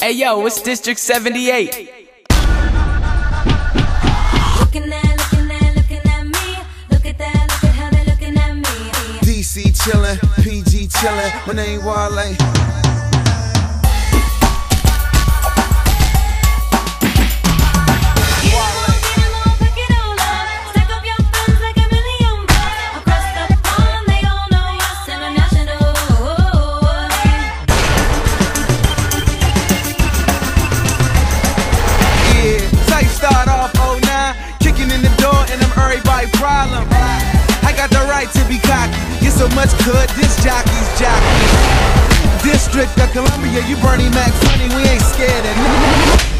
Hey yo, it's District 78. Looking at me. Look at that, look at how they're looking at me. DC chillin', PG chillin', my name Wale. Start off 09, kicking in the door and I'm everybody problem. I got the right to be cocky, get so much good, this jockey's jockey. District of Columbia, you Bernie Mac funny, we ain't scared of